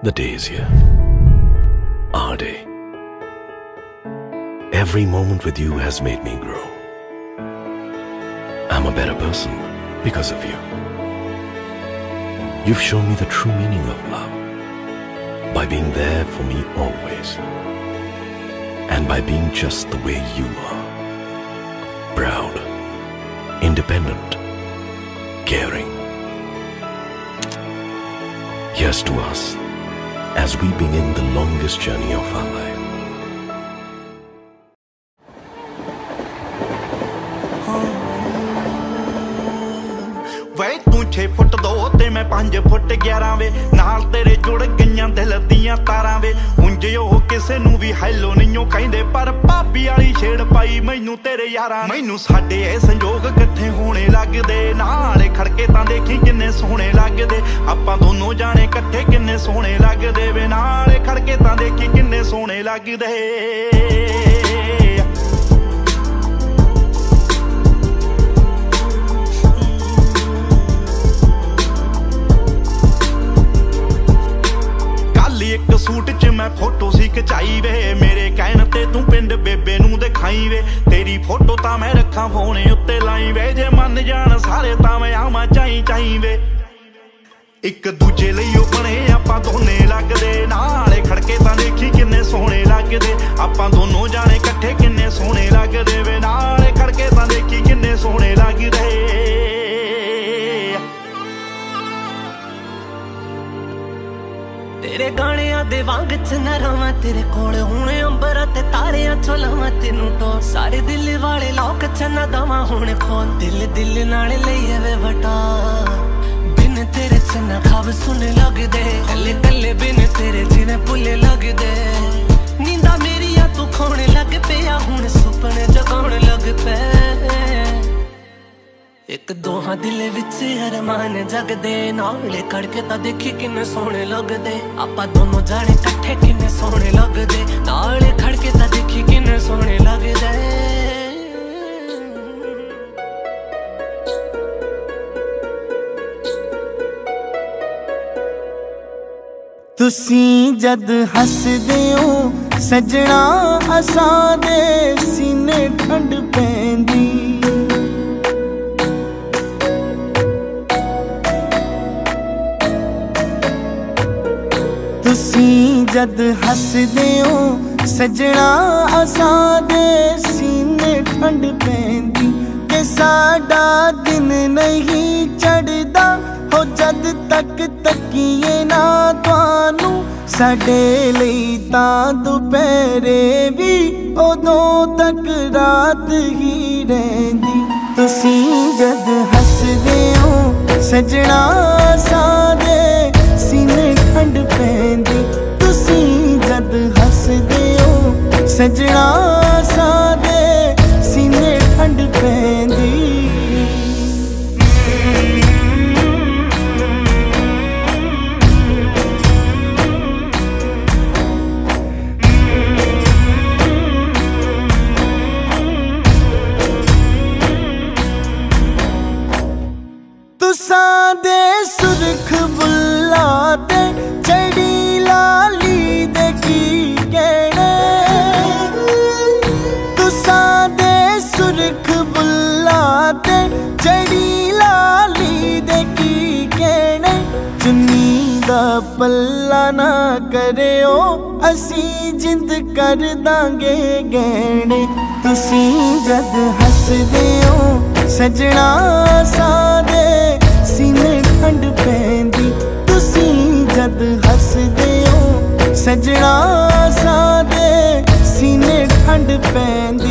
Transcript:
The day is here. Our day. Every moment with you has made me grow. I'm a better person because of you. You've shown me the true meaning of love by being there for me always, and by being just the way you are. Proud, independent, caring. Here's to us as we begin the longest journey of our life. वे तू 6 foot 2 ते मैं 5 foot 11 वे नाल तेरे जुड़ गईयां दिल दियां तारां वे उंज ओ किसे नू भी हैलो नहीं कहंदे पर भाभी वाली छेड़ पाई मैनू तेरे यारां मैनू साडे ए संजोग किथे होने लगदे नाले खड़के तां देखी किन्ने सोहणे लगदे आपां दोनों जाने इकट्ठे किन्ने सोहणे लगदे वे नाले खड़के तां देखी किन्ने सोहणे लगदे एक सूट च मैं फोटो सी खचाई वे मेरे कहने ते तू पिंड बेबे नू दिखाई वे तेरी फोटो तां मैं रखा फोने उत्ते लाई वे जे मन जान सारे तां मैं आवां चाई चाई वे एक दूजे लई ओ बने आपां दोने लगदे नाले खड़के तां देखी किन्ने सोहणे लगदे आपां दोनों जाने इकट्ठे किन्ने सोहणे लगदे वे नाले खड़के तां देखी किन्ने सोहणे लगदे तेरे गाणियां दे वांग च न रवां तेरे कोल हुण अंबर ते तारियां चो लवां तेनू तो सारे दिल वाले लोक च न दवां हुण खोल दिल दिल नाल लईए वे वटा बिन तेरे च न खाब सुने लगदे कल्ले कल्ले बिन तेरे जिने भुल्ले लगदे नींदा मेरिया तू खोने लग पिया हुण सुपने जगाउण लग पे एक दोहां दिल विच अरमान जगदे नाले खड़के तां देखी किन्ने सोहणे लगदे आपां दोनों जाने इकट्ठे किन्ने सोहणे लगदे नाले खड़के तां देखी किन्ने सोहणे लगदे तुसीं जद हसदे हो सजना असां दे सीने ठंड पैंदी तुसीं जद हसदे हो सजना असां दे सीने ठंड पैंदी ते साडा दिन नहीं चढ़दा हो जद तक तकीए ना तुहानू साडे लई तां दुपहरे भी उदों तक रात ही रहिंदी तुसीं जद हसदे हो सजना असां दे सीने ठंड पैंदी तुसीं जद हसदे हो सजना असां दे सीने ठंड पैंदी तुसां दे सुरख बुल्ला ते चढ़ी लाली दे की कहने तुसां दे सुरख बुल्ला ते चढ़ी लाली दे की कहने चुन्नी दा पल्ला ना करियो असी जिंद कर दांगे गहने तुसीं जद हसदे हो सजना असां दे सीने ठंड पैंदी तुसीं जद हसदे हो सजना असां दे सीने ठंड पैंदी